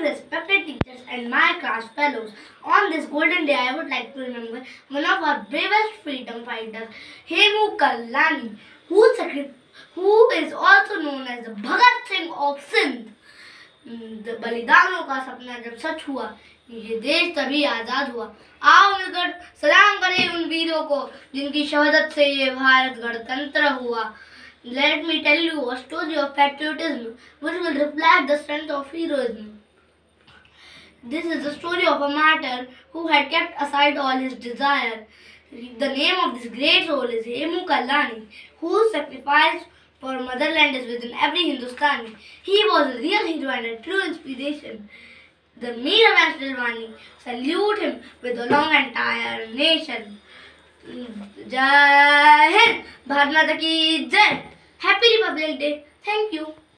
respected teachers and my class fellows, on this golden day I would like to remember one of our bravest freedom fighters, Hemu Kalani, who is also known as the Bhagat Singh of Sindh. बलिदानों का सपना जब सच हुआ, ये देश तभी आजाद हुआ। आओ मिलकर सलाम करें उन वीरों को जिनकी शहादत से ये भारत गणतंत्र हुआ। Let me tell you a story of patriotism which will reflect the strength of heroism. This is the story of a martyr who had kept aside all his desire. The name of this great soul is Hemu Kalani, whose sacrifice for motherland is within every Hindustani. He was a real hero and a true inspiration. The Ravyansh Tilwani salute him with the long entire nation. Jai Hind, Bharat Mata ki Jai. Happy Republic Day. Thank you.